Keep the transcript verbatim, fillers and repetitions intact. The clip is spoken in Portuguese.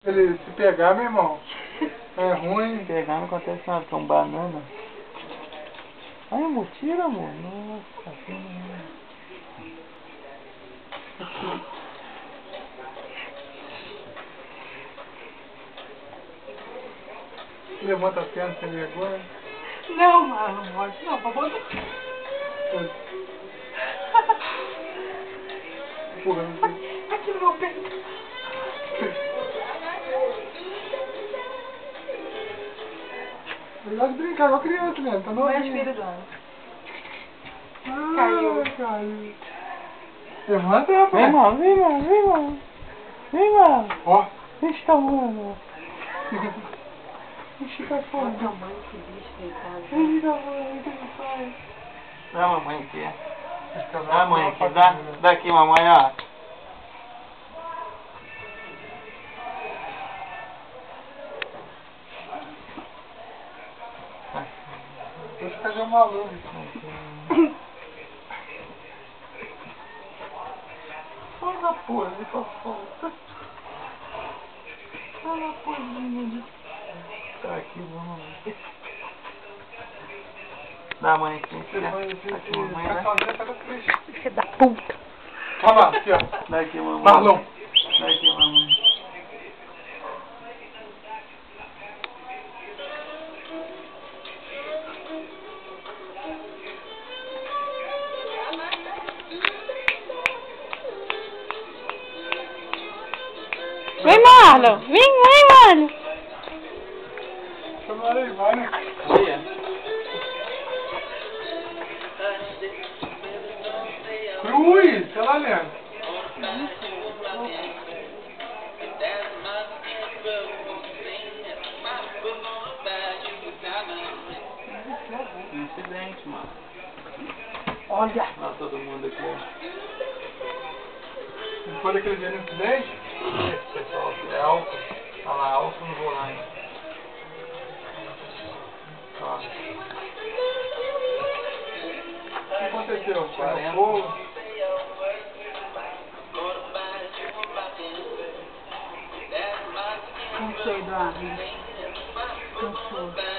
Ele se pegar, meu irmão, é ruim. Se pegar não acontece nada, são banana. Ai, amor, tira, amor. Nossa, assim não. Levanta a perna sem vergonha. Não, Marlon, não pode não, pra botar. Empurrando. Aqui no meu peito. Ele gosta de brincar com a criança, né? Tá Não é novinho. filho do ano. Ah, Caiu. caiu. Levanta, rapaz. Vem, mano, vem, mano, vem, mano. Vem, mano. Ó. Deixa tá mano. Deixa tá fora. Olha o tamanho que bicho tem em casa. Deixa tá fora, deixa fora. Dá a mamãe aqui. Dá Dá a mãe aqui, dá. Dá aqui, mamãe, ó. Deixa eu fazer uma luz. Faz a pose pra foto. Faz a posinha de... Tá aqui, vamos lá. Dá a mãe aqui, aqui, ó. Aqui, mamãe, né? Filho da puta. Olha lá, aqui, ó. Dá aqui, mamãe. Marlon. Dá aqui, mamãe. Vem, Marlon. Vem, vem, Marlon. Chama ele, vai, né? Olha. Cruz, sei lá, Leandro. Incidente, mano. Olha. Olha todo mundo aqui, ó. Não foi daquele dia no incidente? Esse pessoal aqui é álcool. Olha lá, álcool no volante. Ó. O que aconteceu? quarenta. Pegou fogo? Cansei, Eduardo. Cansou.